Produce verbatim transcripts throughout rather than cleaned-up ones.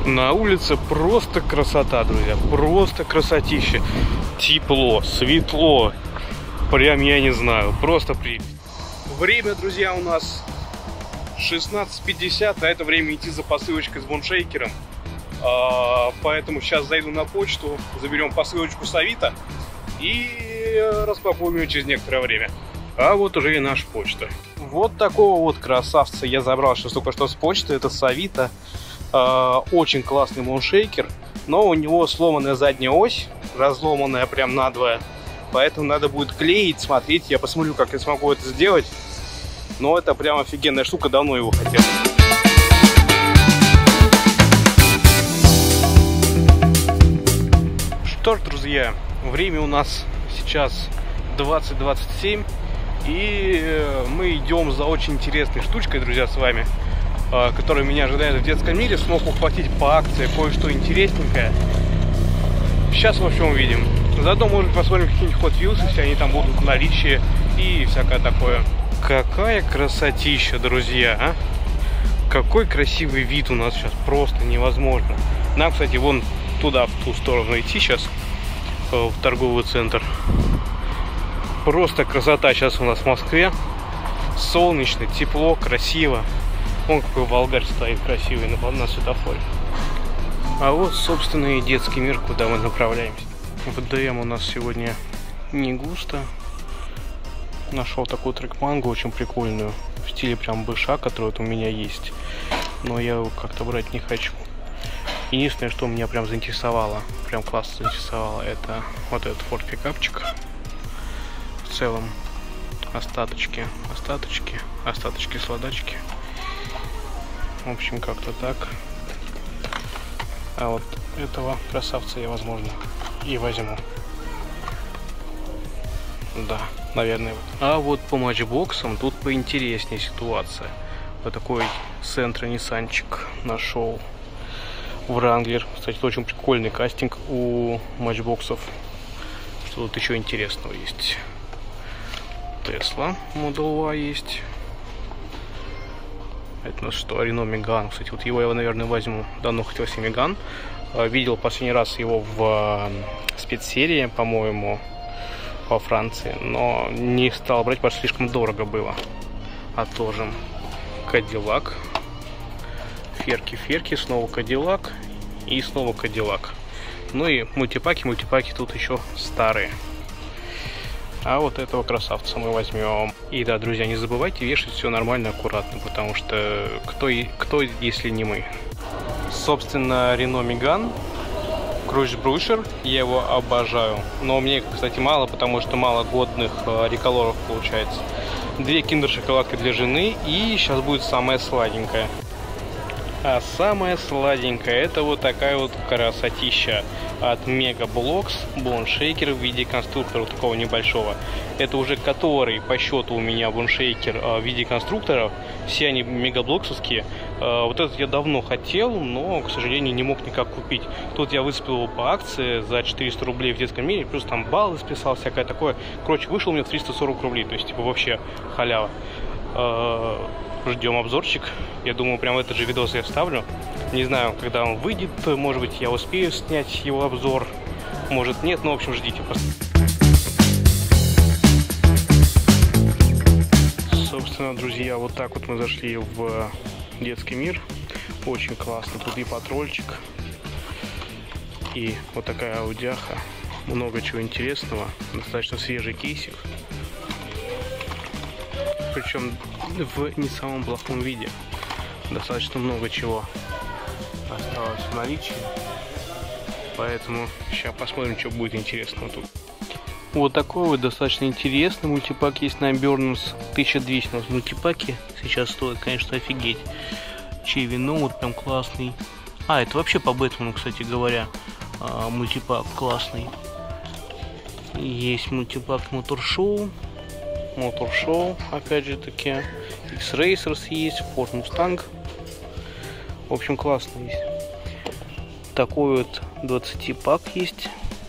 На улице просто красота, друзья, просто красотища. Тепло, светло, прям я не знаю, просто при. Время, друзья, у нас шестнадцать пятьдесят, а это время идти за посылочкой с боншейкером. А, поэтому сейчас зайду на почту, заберем посылочку с Авито и распакуем ее через некоторое время. А вот уже и наша почта. Вот такого вот красавца я забрал сейчас только что с почты, это с Авито. Uh, очень классный боншейкер, но у него сломанная задняя ось, разломанная прям надвое, поэтому надо будет клеить, смотреть, я посмотрю, как я смогу это сделать, но это прям офигенная штука, давно его хотел. Что ж, друзья, время у нас сейчас двадцать двадцать семь, и мы идем за очень интересной штучкой, друзья, с вами, который меня ожидает в детском мире. Смог ухватить по акции кое-что интересненькое. Сейчас, в общем, увидим. Заодно, может, посмотрим какие-нибудь Hot Wheels, если они там будут в наличии, и всякое такое. Какая красотища, друзья, а? Какой красивый вид у нас сейчас, просто невозможно. Нам, кстати, вон туда, в ту сторону идти сейчас, в торговый центр. Просто красота сейчас у нас в Москве. Солнечно, тепло, красиво. Вон какой Волгарь стоит красивый на, на светофоре. А вот, собственно, и детский мир, куда мы направляемся. В ДМ у нас сегодня не густо. Нашел такую трек-мангу очень прикольную, в стиле прям быша, который вот у меня есть. Но я его как-то брать не хочу. Единственное, что меня прям заинтересовало, прям классно заинтересовало, это вот этот Ford пикапчик. В целом, остаточки, остаточки, остаточки, сладочки. В общем, как-то так. А вот этого красавца я, возможно, и возьму. Да, наверное. А вот по матчбоксам тут поинтереснее ситуация. Вот такой Сентра Ниссанчик нашел. Wrangler. Кстати, очень прикольный кастинг у матчбоксов. Что тут еще интересного есть? Tesla Model Y есть. Это у нас что? Renault Megane. Кстати, вот его я, наверное, возьму. Давно хотел себе Megane. Видел последний раз его в спецсерии, по-моему, во Франции. Но не стал брать, потому что слишком дорого было. Отложим. Cadillac. Ферки-ферки. Снова Cadillac. И снова Cadillac. Ну и мультипаки. Мультипаки тут еще старые. А вот этого красавца мы возьмем. И да, друзья, не забывайте вешать все нормально, аккуратно, потому что кто, кто если не мы. Собственно, Renault Megane, Crush Brusher, я его обожаю. Но мне, кстати, мало, потому что мало годных э, реколоров получается. Две киндер-шоколадки для жены, и сейчас будет самая сладенькая. А самая сладенькая — это вот такая вот красотища от Mega Bloks, боншейкер в виде конструктора вот такого небольшого. Это уже который по счету у меня боншейкер в виде конструкторов. Все они мегаблоксовские. Вот этот я давно хотел, но, к сожалению, не мог никак купить. Тут я выцепил его по акции за четыреста рублей в детском мире, плюс там баллы списал, всякое такое. Короче, вышел мне в триста сорок рублей, то есть типа вообще халява. Ждем обзорчик. Я думаю, прям в этот же видос я вставлю. Не знаю, когда он выйдет. Может быть, я успею снять его обзор. Может, нет. Но, в общем, ждите. Собственно, друзья, вот так вот мы зашли в детский мир. Очень классно. Тут и патрульчик, и вот такая аудиаха. Много чего интересного. Достаточно свежий кейсик. Причем в не самом плохом виде. Достаточно много чего осталось в наличии. Поэтому сейчас посмотрим, что будет интересного тут. Вот такой вот достаточно интересный мультипак есть на Burns. тысяча двести у нас мультипаки сейчас стоят, конечно, офигеть. Чеви Ноут прям классный. А, это вообще по Бэтмену, кстати говоря, мультипак классный. Есть мультипак Мотор Шоу. Мотор Шоу, опять же таки. X-Racers есть, Ford Mustang. В общем, классно есть. Такой вот двадцать пак есть.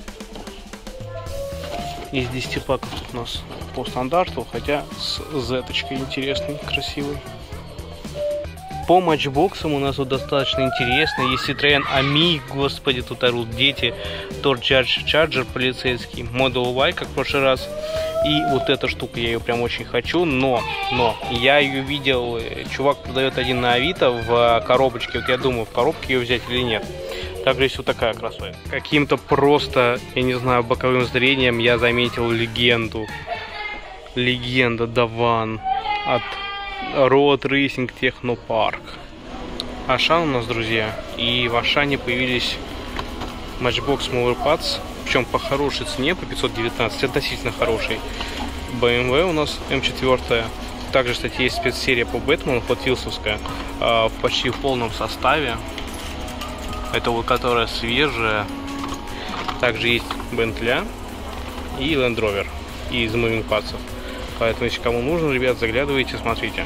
Из десяти паков тут у нас по стандарту, хотя с Z-очкой интересный, красивый. По матчбоксам у нас вот достаточно интересно. Есть Citroen Ami, господи, тут орут дети. Tor Charger полицейский. Model Y, как в прошлый раз. И вот эта штука, я ее прям очень хочу. Но, но, я ее видел, чувак продает один на Авито в коробочке. Вот я думаю, в коробке ее взять или нет. Также есть вот такая красота. Каким-то просто, я не знаю, боковым зрением я заметил легенду. Легенда Даван от Road Racing Technopark. Ашан у нас, друзья. И в Ашане появились Matchbox Smaller Parts. Причем по хорошей цене, по пятьсот девятнадцать, относительно хорошей. бэ эм вэ у нас эм четыре. Также, кстати, есть спецсерия по Бэтмену, Hot-Wheels'овская, в почти в полном составе. Это вот которая свежая. Также есть Bentley и Land Rover из Moving Parts. Поэтому, если кому нужно, ребят, заглядывайте, смотрите.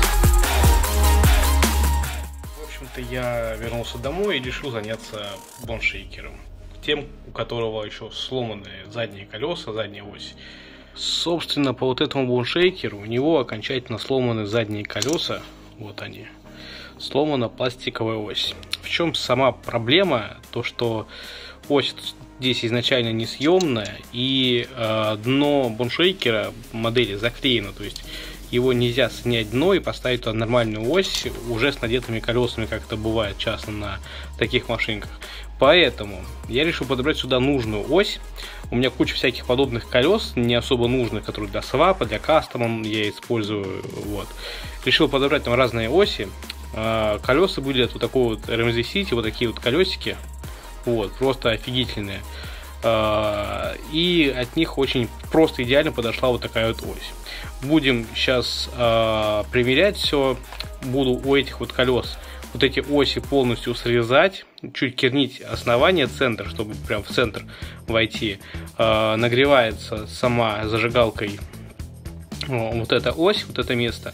В общем-то, я вернулся домой и решил заняться боншейкером. Тем, у которого еще сломанные задние колеса, задняя ось. Собственно, по вот этому боншейкеру у него окончательно сломаны задние колеса. Вот они. Сломана пластиковая ось. В чем сама проблема? То, что ось здесь изначально несъемная, и э, дно боншейкера модели заклеено. То есть его нельзя снять дно и поставить туда нормальную ось уже с надетыми колесами, как это бывает часто на таких машинках. Поэтому я решил подобрать сюда нужную ось. У меня куча всяких подобных колес, не особо нужных, которые для свапа, для кастома я использую. Вот. Решил подобрать там разные оси. Колеса были от вот такого вот эр эм зет City, вот такие вот колесики. Вот, просто офигительные. И от них очень просто идеально подошла вот такая вот ось. Будем сейчас примерять все. Буду у этих вот колес вот эти оси полностью срезать, чуть кернить основание, центр, чтобы прям в центр войти. Нагревается сама зажигалкой вот эта ось, вот это место,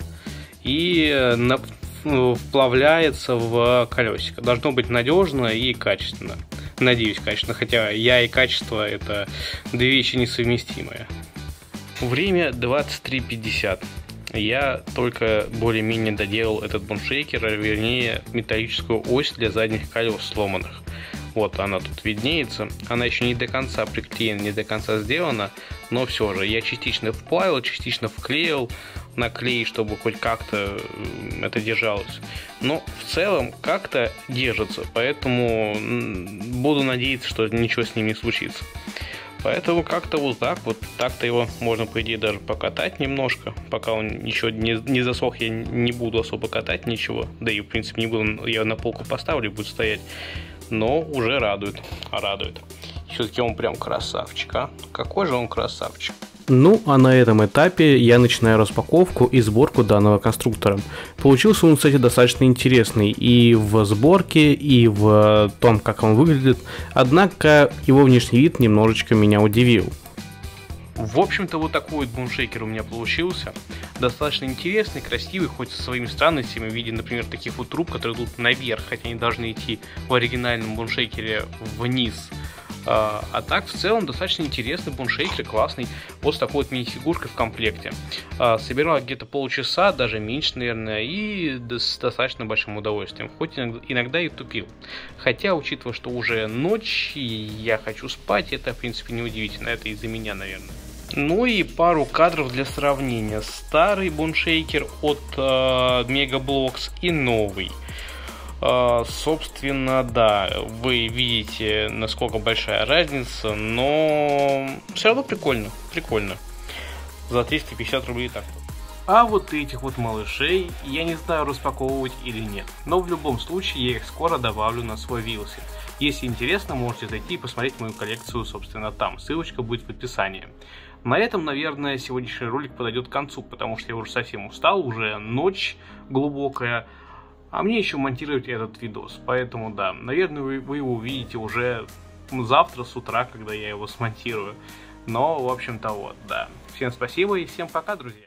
и на вплавляется в колесико. Должно быть надежно и качественно. Надеюсь, качественно. Хотя я и качество — это две вещи несовместимые. Время двадцать три пятьдесят. Я только более-менее доделал этот боншейкер, а вернее металлическую ось для задних колес сломанных. Вот она тут виднеется. Она еще не до конца приклеена, не до конца сделана, но все же я частично вплавил, частично вклеил на клей, чтобы хоть как-то это держалось. Но в целом как-то держится, поэтому буду надеяться, что ничего с ним не случится. Поэтому как-то вот так, вот так-то его можно, по идее, даже покатать немножко. Пока он еще не, не засох, я не буду особо катать ничего. Да и, в принципе, не буду, я на полку поставлю и будет стоять. Но уже радует, радует. Все-таки он прям красавчик, а? Какой же он красавчик. Ну, а на этом этапе я начинаю распаковку и сборку данного конструктора. Получился он, кстати, достаточно интересный и в сборке, и в том, как он выглядит. Однако его внешний вид немножечко меня удивил. В общем-то, вот такой вот боншейкер у меня получился. Достаточно интересный, красивый, хоть со своими странностями в виде, например, таких вот труб, которые идут наверх, хотя они должны идти в оригинальном боншейкере вниз. А, а так, в целом, достаточно интересный боншейкер, классный, вот с такой вот мини-фигуркой в комплекте. А, собирал где-то полчаса, даже меньше, наверное, и с достаточно большим удовольствием, хоть иногда, иногда и тупил. Хотя, учитывая, что уже ночь, и я хочу спать, это, в принципе, неудивительно, это из-за меня, наверное. Ну и пару кадров для сравнения. Старый боншейкер от э, Megablocks и новый. Uh, собственно, да, вы видите, насколько большая разница, но все равно прикольно, прикольно. За триста пятьдесят рублей так. А вот этих вот малышей я не знаю, распаковывать или нет, но в любом случае я их скоро добавлю на свой Wheelsy. Если интересно, можете зайти и посмотреть мою коллекцию, собственно, там. Ссылочка будет в описании. На этом, наверное, сегодняшний ролик подойдет к концу, потому что я уже совсем устал, уже ночь глубокая. А мне еще монтировать этот видос, поэтому да, наверное, вы, вы его увидите уже завтра с утра, когда я его смонтирую. Но, в общем-то, вот, да. Всем спасибо и всем пока, друзья.